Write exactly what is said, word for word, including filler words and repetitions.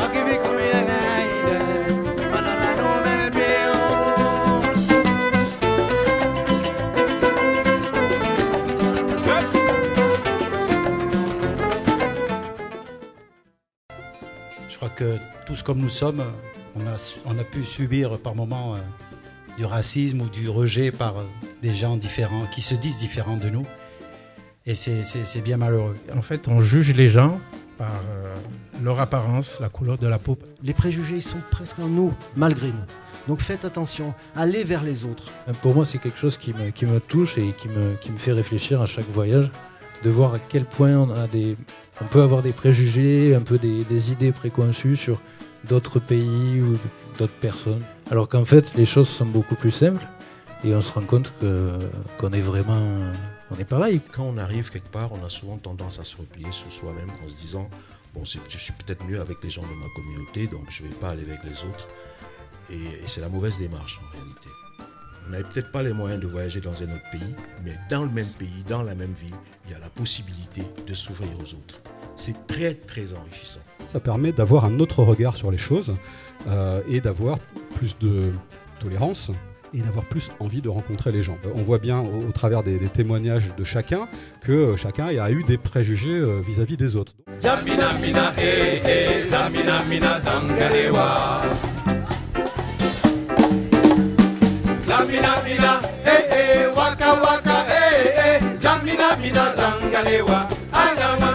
Je crois que tous comme nous sommes, on a, on a pu subir par moments euh, du racisme ou du rejet par euh, des gens différents, qui se disent différents de nous. Et c'est, c'est, c'est bien malheureux. En fait, on juge les gens par euh, leur apparence, la couleur de la peau. Les préjugés, ils sont presque en nous, malgré nous. Donc faites attention, allez vers les autres. Pour moi, c'est quelque chose qui me, qui me touche et qui me, qui me fait réfléchir à chaque voyage, de voir à quel point on, a des, on peut avoir des préjugés, un peu des, des idées préconçues sur d'autres pays ou d'autres personnes. Alors qu'en fait, les choses sont beaucoup plus simples et on se rend compte que, qu'on est vraiment... on est pareil. Quand on arrive quelque part, on a souvent tendance à se replier sur soi-même en se disant « bon, c'est, je suis peut-être mieux avec les gens de ma communauté, donc je ne vais pas aller avec les autres ». Et, et c'est la mauvaise démarche en réalité. On n'avait peut-être pas les moyens de voyager dans un autre pays, mais dans le même pays, dans la même ville, il y a la possibilité de s'ouvrir aux autres. C'est très très enrichissant. Ça permet d'avoir un autre regard sur les choses euh, et d'avoir plus de tolérance et d'avoir plus envie de rencontrer les gens. Euh, on voit bien au, au travers des, des témoignages de chacun que euh, chacun a eu des préjugés euh, vis-à-vis des autres. Jamina mina eh eh jamina mina zangalewa. La mina mina eh eh waka waka eh eh jamina mina zangalewa. Ana